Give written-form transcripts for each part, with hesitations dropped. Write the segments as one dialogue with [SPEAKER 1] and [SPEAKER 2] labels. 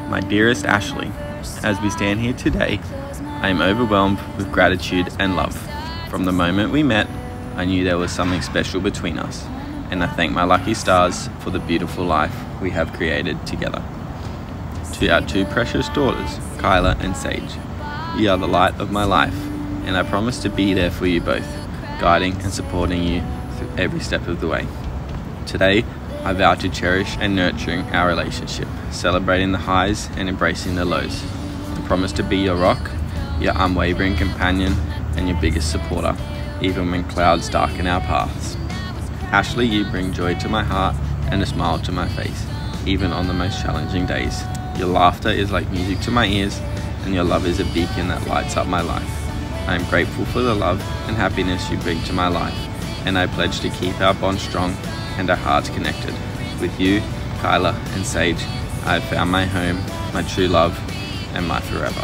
[SPEAKER 1] My dearest Ashley, as we stand here today, I am overwhelmed with gratitude and love. From the moment we met, I knew there was something special between us, and I thank my lucky stars for the beautiful life we have created together. To our two precious daughters, Kyla and Sage, you are the light of my life, and I promise to be there for you both, guiding and supporting you through every step of the way. Today, I vow to cherish and nurturing our relationship, celebrating the highs and embracing the lows. I promise to be your rock, your unwavering companion, and your biggest supporter, even when clouds darken our paths. Ashley, you bring joy to my heart and a smile to my face, even on the most challenging days. Your laughter is like music to my ears, and your love is a beacon that lights up my life. I am grateful for the love and happiness you bring to my life, and I pledge to keep our bond strong and our hearts connected. With you, Kyla and Sage, I have found my home, my true love, and my forever.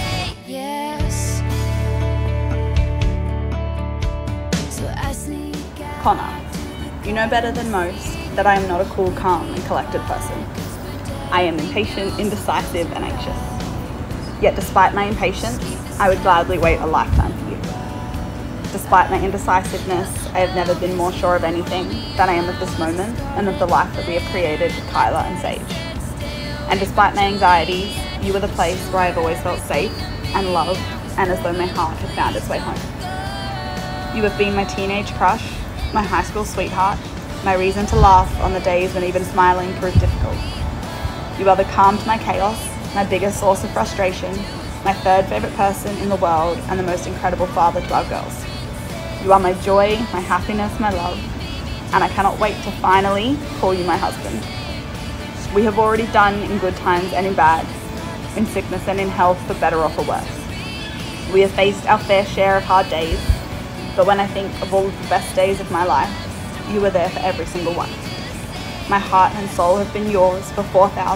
[SPEAKER 2] Connor, you know better than most that I am not a cool, calm and collected person. I am impatient, indecisive and anxious. Yet despite my impatience, I would gladly wait a lifetime for you. Despite my indecisiveness, I have never been more sure of anything than I am at this moment and of the life that we have created with Kyla and Sage. And despite my anxieties, you were the place where I have always felt safe and loved and as though my heart had found its way home. You have been my teenage crush, my high school sweetheart, my reason to laugh on the days when even smiling proved difficult. You are the calm to my chaos, my biggest source of frustration, my third favourite person in the world and the most incredible father to our girls. You are my joy, my happiness, my love, and I cannot wait to finally call you my husband. We have already done in good times and in bad, in sickness and in health, for better or for worse. We have faced our fair share of hard days, but when I think of all of the best days of my life, you were there for every single one. My heart and soul have been yours for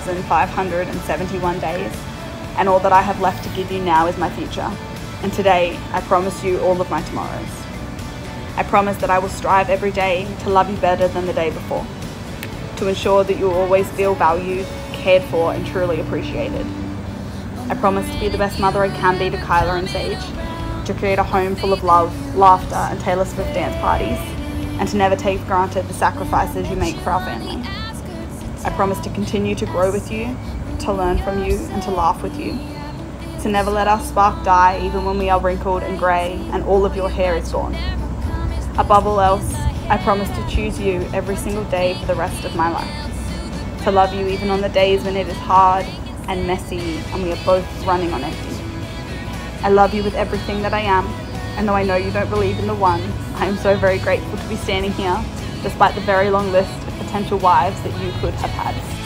[SPEAKER 2] 4,571 days, and all that I have left to give you now is my future. And today, I promise you all of my tomorrows. I promise that I will strive every day to love you better than the day before, to ensure that you will always feel valued, cared for, and truly appreciated. I promise to be the best mother I can be to Kyla and Sage, to create a home full of love, laughter, and Taylor Swift dance parties, and to never take for granted the sacrifices you make for our family. I promise to continue to grow with you, to learn from you, and to laugh with you, to never let our spark die even when we are wrinkled and grey and all of your hair is gone. Above all else, I promise to choose you every single day for the rest of my life, to love you even on the days when it is hard and messy and we are both running on empty. I love you with everything that I am, and though I know you don't believe in the one, I am so very grateful to be standing here, despite the very long list of potential wives that you could have had.